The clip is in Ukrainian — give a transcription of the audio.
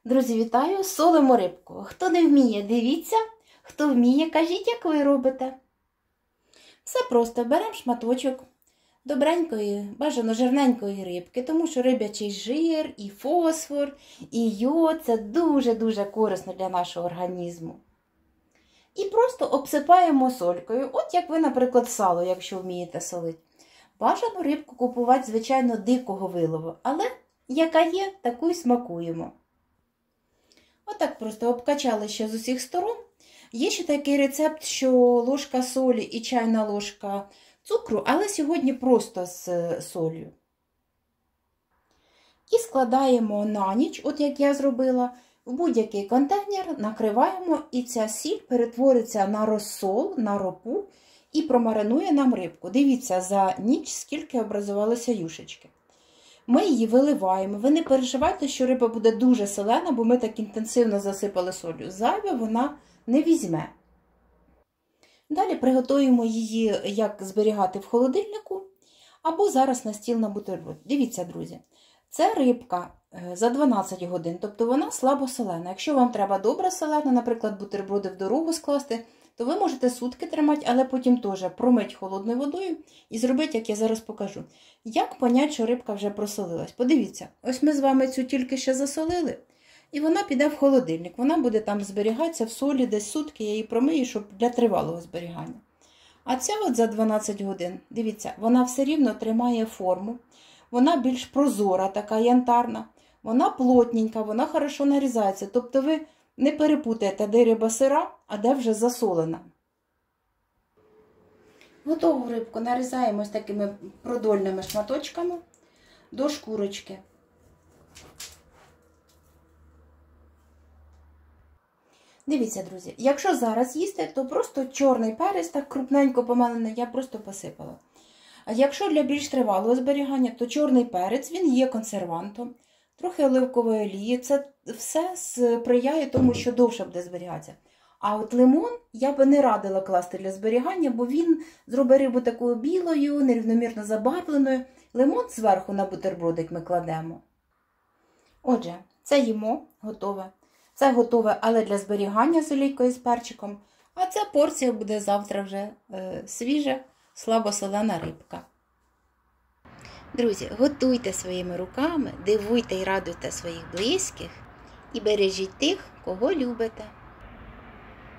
Друзі, вітаю! Солимо рибку. Хто не вміє, дивіться. Хто вміє, кажіть, як ви робите. Все просто. Беремо шматочок добренької, бажано жирненької рибки, тому що рибячий жир, і фосфор, і йод – це дуже-дуже корисно для нашого організму. І просто обсипаємо солькою. От як ви, наприклад, сало, якщо вмієте солити. Бажано рибку купувати, звичайно, дикого вилову, але яка є, таку й смакуємо. Отак просто обкачали ще з усіх сторон. Є ще такий рецепт, що ложка солі і чайна ложка цукру, але сьогодні просто з солью. І складаємо на ніч, от як я зробила, в будь-який контейнер, накриваємо, і ця сіль перетвориться на розсол, на ропу і промаринує нам рибку. Дивіться, за ніч скільки образувалося юшечки. Ми її виливаємо. Ви не переживайте, що риба буде дуже солена, бо ми так інтенсивно засипали солью. Зайве вона не візьме. Далі приготуємо її, як зберігати в холодильнику, або зараз на стіл на бутерброд. Дивіться, друзі, це рибка за 12 годин, тобто вона слабо солена. Якщо вам треба добра солена, наприклад, бутерброди в дорогу скласти, то ви можете сутки тримати, але потім теж промить холодною водою і зробити, як я зараз покажу. Як поняти, що рибка вже просолилась? Подивіться, ось ми з вами цю тільки ще засолили, і вона піде в холодильник. Вона буде там зберігатися в солі десь сутки, я її промию, щоб для тривалого зберігання. А ця от за 12 годин, дивіться, вона все рівно тримає форму, вона більш прозора, така янтарна, вона плотненька, вона хорошо нарізається. Тобто ви не перепутаєте, де риба сира, а де вже засолена. Готову рибку нарізаємо ось такими продольними шматочками до шкурочки. Дивіться, друзі, якщо зараз їсти, то просто чорний перець, так крупненько помелений, я просто посипала. А якщо для більш тривалого зберігання, то чорний перець, він є консервантом. Трохи оливкової олії, це все сприяє тому, що довше буде зберігатися. А от лимон я би не радила класти для зберігання, бо він зробить рибу такою білою, нерівномірно забарвленою. Лимон зверху на бутербродик ми кладемо. Отже, це їмо, готове. Це готове, але для зберігання з олійкою з перчиком. А ця порція буде завтра вже свіжа, слабосолена рибка. Друзі, готуйте своїми руками, дивуйте і радуйте своїх близьких і бережіть тих, кого любите.